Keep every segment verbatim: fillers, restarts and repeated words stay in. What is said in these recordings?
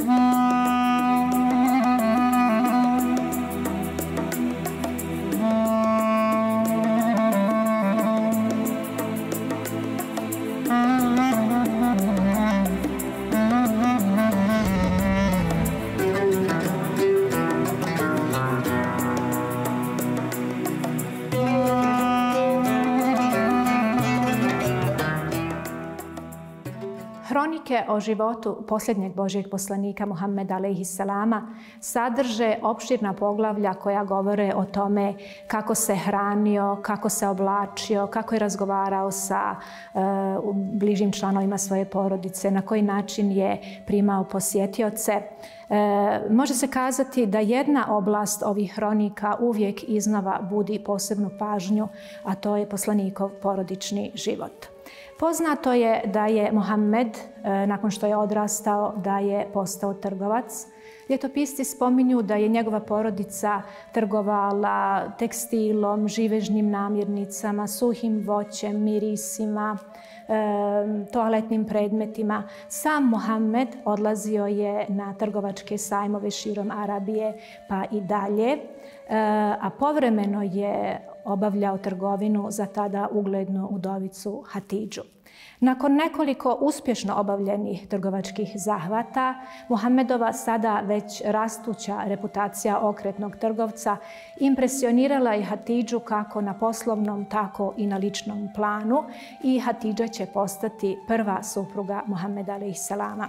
Hronike o životu posljednjeg Božjeg poslanika Muhammeda alejhi selama sadrže opširna poglavlja koja govore o tome kako se hranio, kako se oblačio, kako je razgovarao sa uh, bližim članovima svoje porodice, na koji način je primao posjetioce. E, može se kazati da jedna oblast ovih hronika uvijek iznova budi posebnu pažnju, a to je poslanikov porodični život. Poznato je da je Muhammed, e, nakon što je odrastao, da je postao trgovac. Ljetopisci spominju da je njegova porodica trgovala tekstilom, živežnim namirnicama, suhim voćem, mirisima, e, toaletnim predmetima. Sam Muhammed odlazio je na trgovačke sajmove širom Arabije pa i dalje, e, a povremeno je obavljao trgovinu za tada uglednu udovicu Hatidžu. Nakon nekoliko uspješno obavljenih trgovačkih zahvata, Muhammedova sada već rastuća reputacija okretnog trgovca impresionirala je Hatidžu kako na poslovnom, tako i na ličnom planu i Hatidža će postati prva supruga Muhammeda alejhi selama.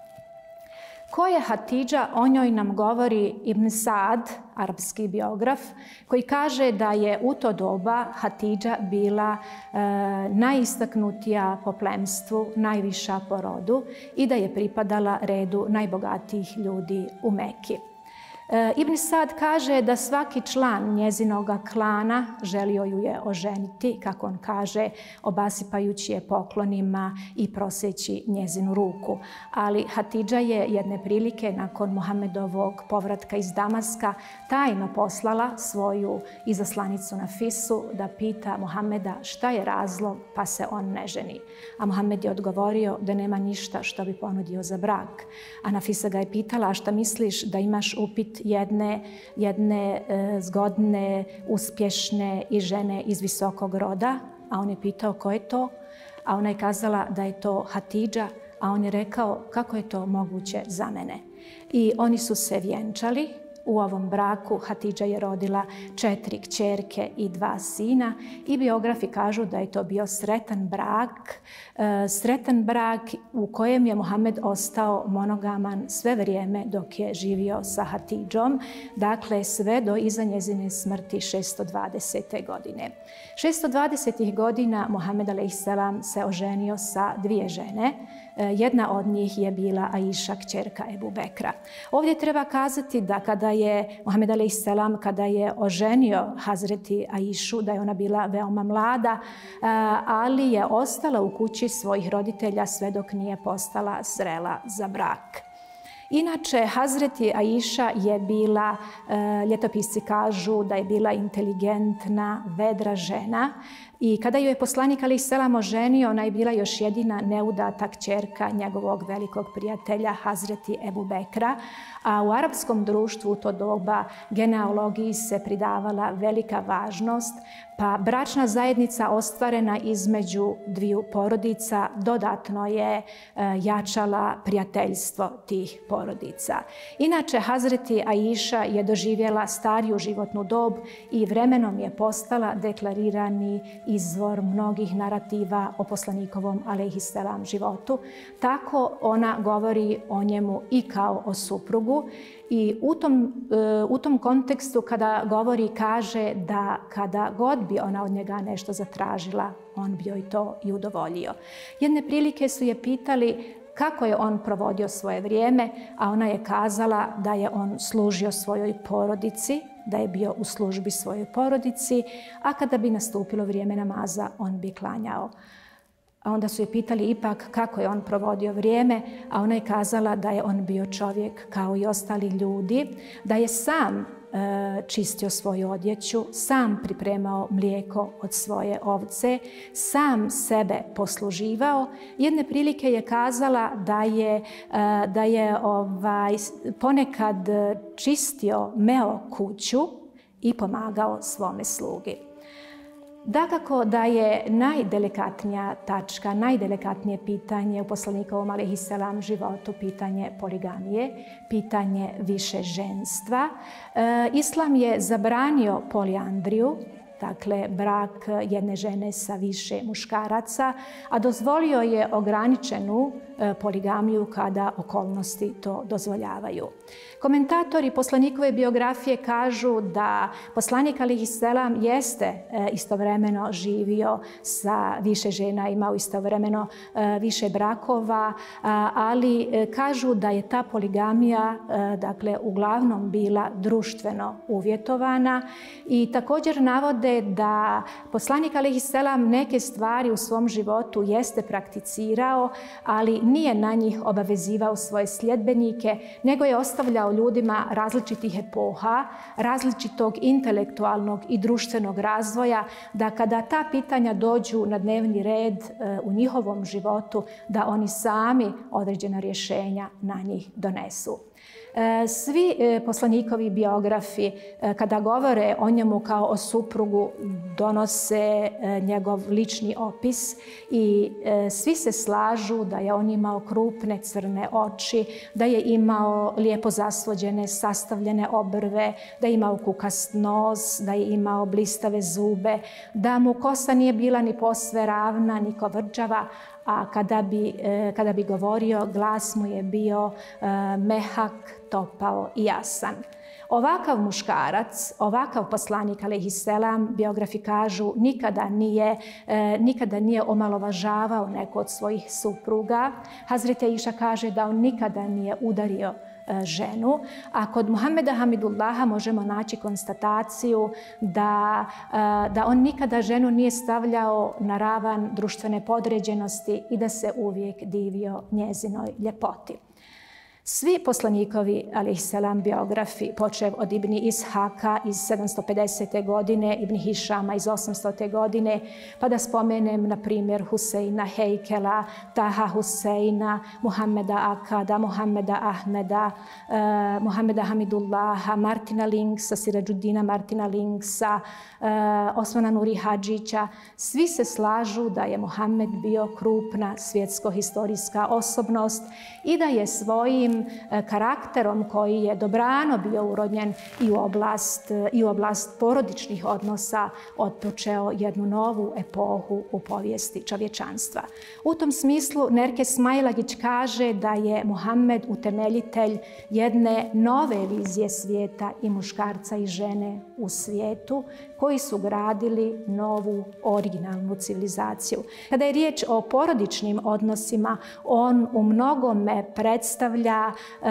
Ko je Hatidža, o njoj nam govori Ibn Sad, arapski biograf, koji kaže da je u to doba Hatidža bila e, najistaknutija po plemstvu, najviša po rodu i da je pripadala redu najbogatijih ljudi u Meki. E, Ibn Sad kaže da svaki član njezinoga klana želio ju je oženiti, kako on kaže, obasipajući je poklonima i proseći njezinu ruku. Ali Hatidža je jedne prilike nakon Muhammedovog povratka iz Damaska tajno poslala svoju izaslanicu Nafisu da pita Muhammeda šta je razlog pa se on ne ženi. A Muhammed je odgovorio da nema ništa što bi ponudio za brak. A Nafisa ga je pitala, a šta misliš da imaš upit jedne, jedne e, zgodne, uspješne i žene iz visokog roda? A on je pitao ko je to? A ona je kazala da je to Hatidža, a on je rekao kako je to moguće za mene. I oni su se vjenčali. U ovom braku Hatidža je rodila četiri kćerke i dva sina i biografi kažu da je to bio sretan brak, e, sretan brak u kojem je Muhammed ostao monogaman sve vrijeme dok je živio sa Hatidžom, dakle sve do iza njezine smrti šesto dvadesete godine. šesto dvadesetih godina Muhammed alejhi selam se oženio sa dvije žene. Jedna od njih je bila Aisha, kćerka Ebu Bekra. Ovdje treba kazati da kada je Muhammed alejhi selam kada je oženio Hazreti Aishu, da je ona bila veoma mlada, ali je ostala u kući svojih roditelja sve dok nije postala zrela za brak. Inače, Hazreti Aisha je bila, ljetopisci kažu da je bila inteligentna, vedra žena i kada ju je poslanik alejhi selam oženio, ona je bila još jedina neudata kćerka njegovog velikog prijatelja Hazreti Ebu Bekra, a u arapskom društvu u to doba genealogiji se pridavala velika važnost, pa bračna zajednica ostvarena između dviju porodica dodatno je e, jačala prijateljstvo tih porodica. Inače, Hazreti Aisha je doživjela stariju životnu dob i vremenom je postala deklarirani izvor mnogih narativa o poslanikovom alejhi selam životu. Tako ona govori o njemu i kao o suprugu i u tom, u tom kontekstu kada govori kaže da kada god bi ona od njega nešto zatražila, on bi joj to i udovoljio. Jedne prilike su je pitali kako je on provodio svoje vrijeme, a ona je kazala da je on služio svojoj porodici, da je bio u službi svojoj porodici, a kada bi nastupilo vrijeme namaza, on bi klanjao. A onda su je pitali ipak kako je on provodio vrijeme, a ona je kazala da je on bio čovjek kao i ostali ljudi, da je sam čistio svoju odjeću, sam pripremao mlijeko od svoje ovce, sam sebe posluživao. Jedne prilike je kazala da je, da je ovaj, ponekad čistio, meo kuću i pomagao svome slugi. Dakako da je najdelikatnija tačka, najdelikatnije pitanje u poslanikovom alejhiselam životu pitanje poligamije, pitanje višeženstva. E, Islam je zabranio poliandriju, dakle brak jedne žene sa više muškaraca, a dozvolio je ograničenu poligamiju kada okolnosti to dozvoljavaju. Komentatori poslanikove biografije kažu da poslanik alejhiselam jeste istovremeno živio sa više žena, imao istovremeno više brakova, ali kažu da je ta poligamija dakle uglavnom bila društveno uvjetovana i također navode da poslanik alejhiselam neke stvari u svom životu jeste prakticirao, ali nije na njih obavezivao svoje sljedbenike, nego je ostavljao ljudima različitih epoha, različitog intelektualnog i društvenog razvoja, da kada ta pitanja dođu na dnevni red u njihovom životu, da oni sami određena rješenja na njih donesu. Svi poslanikovi biografi kada govore o njemu kao o suprugu donose njegov lični opis i svi se slažu da je on imao krupne crne oči, da je imao lijepo zasvođene sastavljene obrve, da je imao kukast nos, da je imao blistave zube, da mu kosa nije bila ni posve ravna ni kovrđava, a kada bi, kada bi govorio, glas mu je bio mehak, topao i jasan. Ovakav muškarac, ovakav poslanik alejhiselam, biografi kažu, nikada nije, nikada nije omalovažavao neku od svojih supruga. Hazreti Aisha kaže da on nikada nije udario ženu, a kod Muhammeda Hamidullaha možemo naći konstataciju da, da on nikada ženu nije stavljao na ravan društvene podređenosti i da se uvijek divio njezinoj ljepoti. Svi poslanikovi alejhiselam biografi, počev od Ibn Ishaka iz sedamsto pedesete godine, Ibn Hišama iz osamstote godine, pa da spomenem na primjer Huseina Hejkela, Taha Huseina, Muhammeda Akada, Muhammeda Ahmeda, uh, Muhammeda Hamidullaha, Martina Linksa, Sirađudina Martina Linksa, uh, Osmana Nuri Hadžića. Svi se slažu da je Muhammed bio krupna svjetsko-historijska osobnost i da je svojim karakterom koji je dobrano bio urodnjen i u oblast, i u oblast porodičnih odnosa otpočeo jednu novu epohu u povijesti čovječanstva. U tom smislu Nerkes Smailagić kaže da je Muhammed utemeljitelj jedne nove vizije svijeta i muškarca i žene u svijetu koji su gradili novu originalnu civilizaciju. Kada je riječ o porodičnim odnosima, on u mnogome predstavlja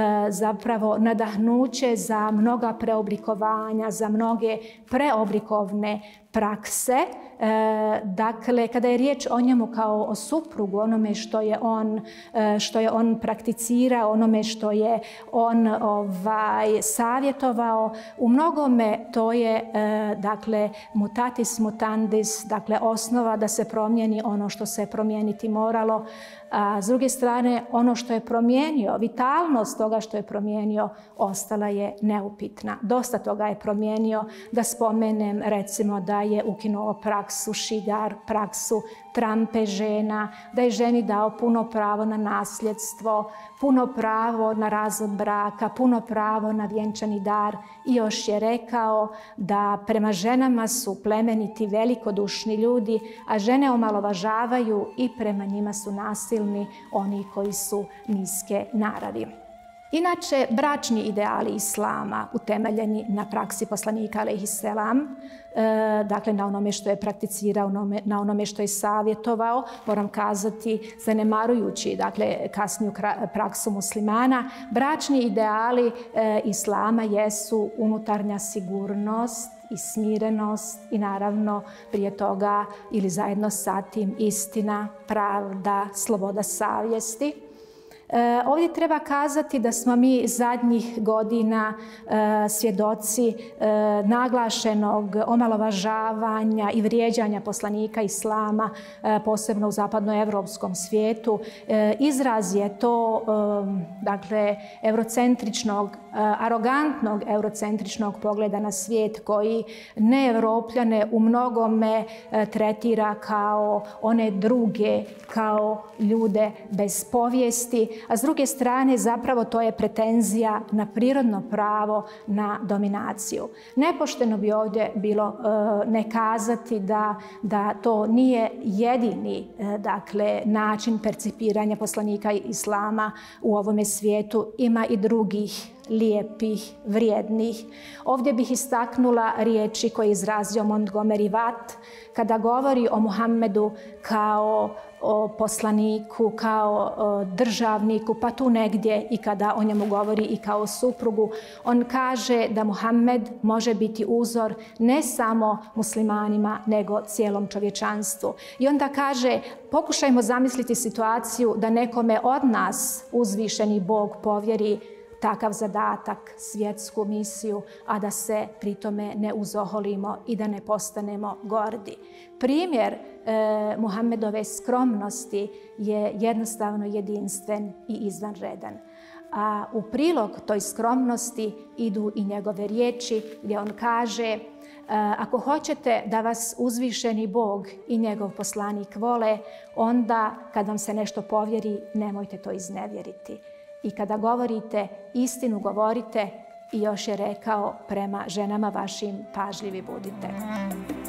zapravo nadahnuće za mnoga preoblikovanja, za mnoge preoblikovne prakse. Dakle, kada je riječ o njemu kao o suprugu, onome što je on, što je on prakticirao, onome što je on ovaj, savjetovao, u mnogome to je dakle, mutatis mutandis, dakle osnova da se promijeni ono što se promijeniti moralo. A s druge strane, ono što je promijenio, vitalnost toga što je promijenio, ostala je neupitna. Dosta toga je promijenio, da spomenem recimo da je ukinuo praksu šigar, praksu trampe žena, da je ženi dao puno pravo na nasljedstvo, puno pravo na razvod braka, puno pravo na vjenčani dar i još je rekao da prema ženama su plemeniti velikodušni ljudi, a žene omalovažavaju i prema njima su nasilni oni koji su niske naravi. Inače, bračni ideali Islama utemeljeni na praksi poslanika alejhiselam, dakle na onome što je prakticirao, na onome što je savjetovao, moram kazati, zanemarujući dakle, kasniju praksu muslimana, bračni ideali Islama jesu unutarnja sigurnost i smirenost i naravno prije toga ili zajedno sa tim istina, pravda, sloboda savjesti. Ovdje treba kazati da smo mi zadnjih godina svjedoci naglašenog omalovažavanja i vrijeđanja poslanika islama, posebno u zapadnoevropskom svijetu. Izraz je to, dakle, eurocentričnog, arogantnog eurocentričnog pogleda na svijet koji ne Evropljane u mnogome tretira kao one druge, kao ljude bez povijesti, a s druge strane zapravo to je pretenzija na prirodno pravo na dominaciju. Nepošteno bi ovdje bilo ne kazati da, da to nije jedini dakle, način percipiranja poslanika islama u ovome svijetu. Ima i drugih lijepih, vrijednih. Ovdje bih istaknula riječi koje je izrazio Montgomery Watt kada govori o Muhammedu kao o poslaniku, kao o državniku, pa tu negdje i kada o njemu govori i kao suprugu. On kaže da Muhammed može biti uzor ne samo muslimanima, nego cijelom čovječanstvu. I onda kaže, pokušajmo zamisliti situaciju da nekome od nas uzvišeni Bog povjeri takav zadatak, svjetsku misiju, a da se pri tome ne uzoholimo i da ne postanemo gordi. Primjer e, Muhammedove skromnosti je jednostavno jedinstven i izvanredan. A u prilog toj skromnosti idu i njegove riječi gdje on kaže: ako hoćete da vas uzvišeni Bog i njegov poslanik vole, onda kad vam se nešto povjeri, nemojte to iznevjeriti. I kada govorite, istinu govorite, i još je rekao, prema ženama vašim pažljivi budite.